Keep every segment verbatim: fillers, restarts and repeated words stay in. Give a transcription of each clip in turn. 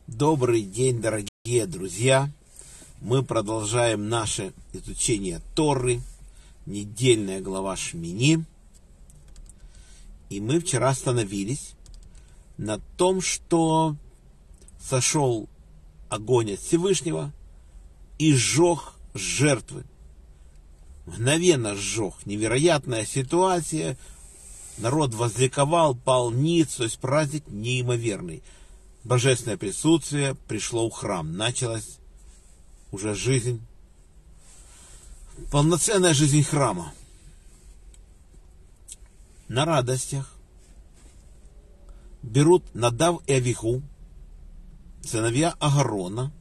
Добрый день, дорогие друзья! Мы продолжаем наше изучение Торы, недельная глава Шмини. И мы вчера остановились на том, что сошел огонь от Всевышнего и сжег жертвы. Мгновенно сжег. Невероятная ситуация. Народ возликовал, пал ниц, то есть праздник неимоверный. Божественное присутствие пришло в храм. Началась уже жизнь, полноценная жизнь храма. На радостях берут Надав и Авиху, сыновья Агарона,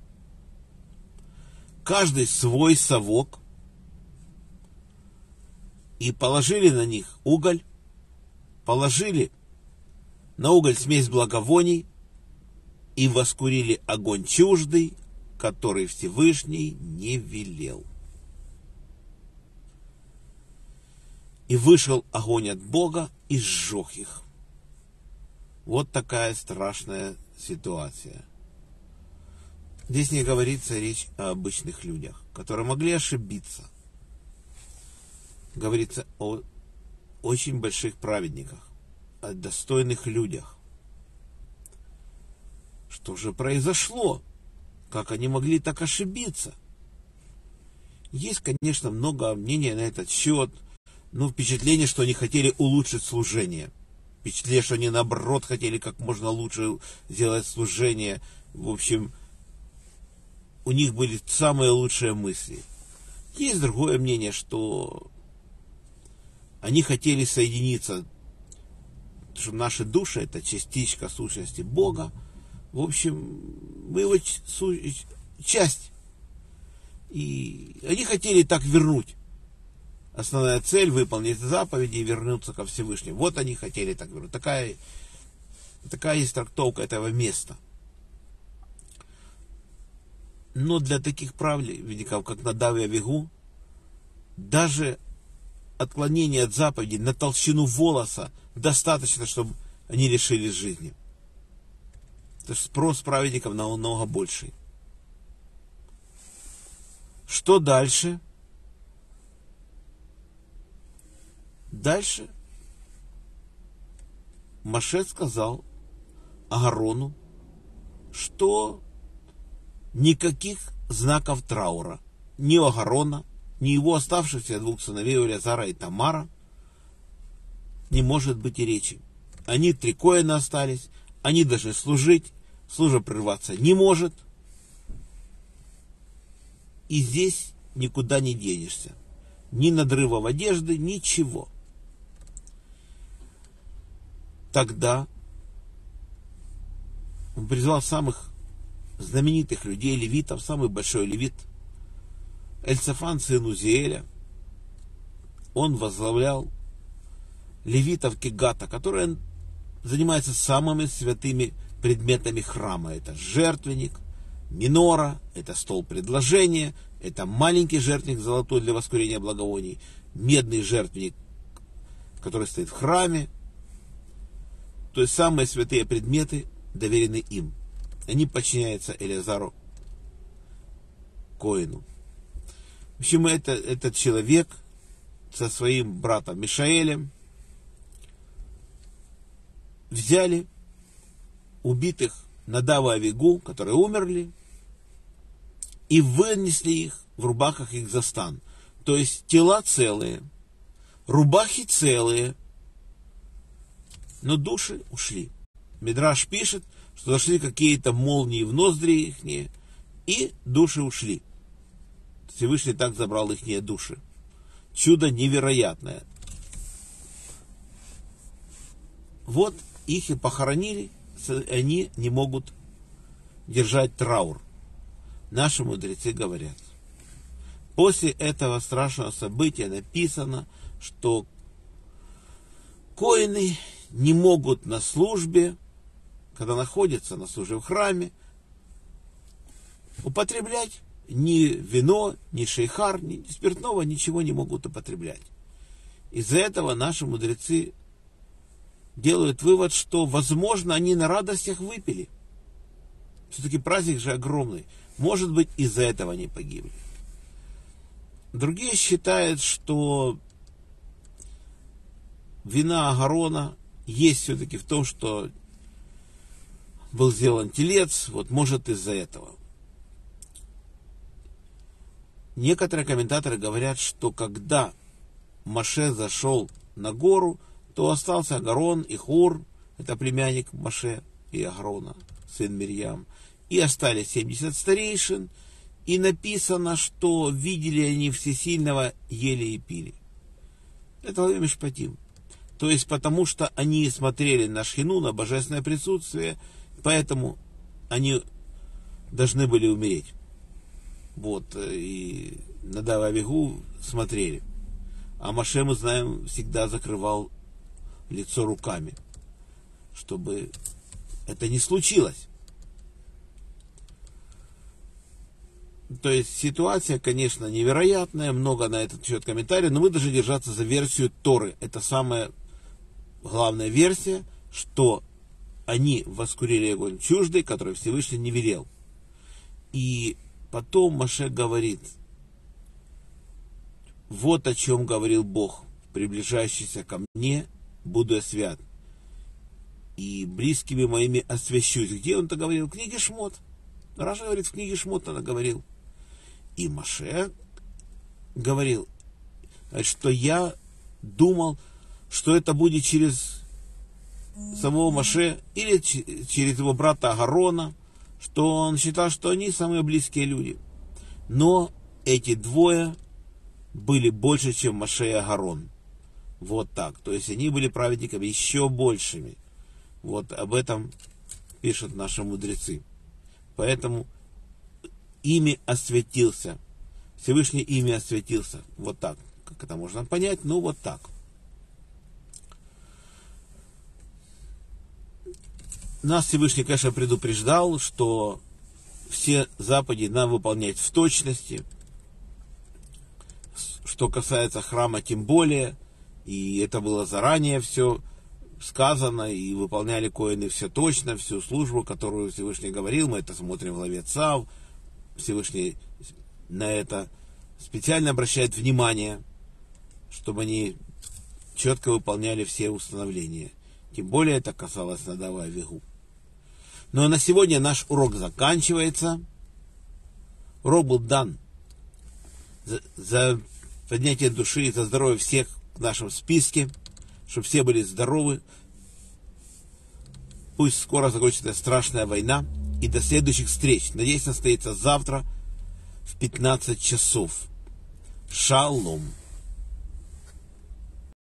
каждый свой совок, и положили на них уголь, положили на уголь смесь благовоний, и воскурили огонь чуждый, который Всевышний не велел. И вышел огонь от Бога и сжег их. Вот такая страшная ситуация. Здесь не говорится речь о обычных людях, которые могли ошибиться. Говорится о очень больших праведниках, о достойных людях. Что же произошло? Как они могли так ошибиться? Есть, конечно, много мнений на этот счет. Ну, впечатление, что они хотели улучшить служение. Впечатление, что они, наоборот, хотели как можно лучше сделать служение. В общем, у них были самые лучшие мысли. Есть другое мнение, что они хотели соединиться, что наши души — это частичка сущности Бога. В общем, мы его часть. И они хотели так вернуть. Основная цель — выполнить заповеди и вернуться ко Всевышнему. Вот они хотели так вернуть. Такая, такая есть трактовка этого места. Но для таких праведников, как Надав и Авиху, даже отклонение от заповедей на толщину волоса достаточно, чтобы они лишились жизни. То есть спрос праведников намного больший. Что дальше? Дальше Моше сказал Агарону, что никаких знаков траура ни у Агарона, ни его оставшихся двух сыновей Элиазара и Тамара не может быть и речи. Они три коэна остались, они должны служить, служба прерваться не может. И здесь никуда не денешься. Ни надрыва одежды, ничего. Тогда он призвал самых знаменитых людей, левитов, самый большой левит, Эльцафан, сын Узиэля. Он возглавлял левитов Кегата, которые занимается самыми святыми предметами храма. Это жертвенник, минора, это стол предложения, это маленький жертвенник золотой для воскурения благовоний, медный жертвенник, который стоит в храме. То есть самые святые предметы доверены им. Они подчиняются Элиазару коэну. В общем, это, этот человек со своим братом Мишаэлем взяли убитых Надава и Авигу, которые умерли, и вынесли их в рубахах их за стан. То есть тела целые, рубахи целые, но души ушли. Мидраш пишет, что зашли какие-то молнии в ноздри их, и души ушли. Всевышний так забрал их души. Чудо невероятное. Вот их и похоронили, они не могут держать траур. Наши мудрецы говорят. После этого страшного события написано, что коэны не могут на службе, когда находятся на службе в храме, употреблять ни вино, ни шейхар, ни спиртного, ничего не могут употреблять. Из-за этого наши мудрецы делают вывод, что, возможно, они на радостях выпили. Все-таки праздник же огромный. Может быть, из-за этого они погибли. Другие считают, что вина Агарона есть все-таки в том, что был сделан телец, вот может из-за этого. Некоторые комментаторы говорят, что когда Моше зашел на гору, то остался Агарон и Хур, это племянник Моше и Агарона, сын Мирьям, и остались семьдесят старейшин, и написано, что видели они всесильного, ели и пили. Это Мишпатим. То есть потому, что они смотрели на Шхину, на божественное присутствие, поэтому они должны были умереть. Вот, и Надав и Авигу смотрели. А Моше, мы знаем, всегда закрывал лицо руками, чтобы это не случилось. То есть ситуация, конечно, невероятная, много на этот счет комментариев, но мы должны держаться за версию Торы. Это самая главная версия, что они воскурили огонь чуждый, который Всевышний не велел. И потом Моше говорит: вот о чем говорил Бог: приближающийся ко мне буду я свят, и близкими моими освящусь. Где он это говорил? В книге Шмот. Раша говорит, в книге Шмот она говорил. И Моше говорил, что я думал, что это будет через самого Моше или через его брата Агарона, что он считал, что они самые близкие люди. Но эти двое были больше, чем Моше и Агарон. Вот так. То есть они были праведниками еще большими. Вот об этом пишут наши мудрецы. Поэтому ими осветился. Всевышний ими осветился. Вот так. Как это можно понять? Ну, вот так. Нас Всевышний, конечно, предупреждал, что все заповеди надо выполнять в точности. Что касается храма, тем более. И это было заранее все сказано, и выполняли коэны все точно, всю службу, которую Всевышний говорил. Мы это смотрим в главе Цав. Всевышний на это специально обращает внимание, чтобы они четко выполняли все установления. Тем более это касалось Надава и Авигу. Ну а на сегодня наш урок заканчивается. Урок был дан за, за поднятие души и за здоровье всех в нашем списке, чтобы все были здоровы. Пусть скоро закончится эта страшная война. И до следующих встреч. Надеюсь, состоится завтра в пятнадцать часов. Шалом.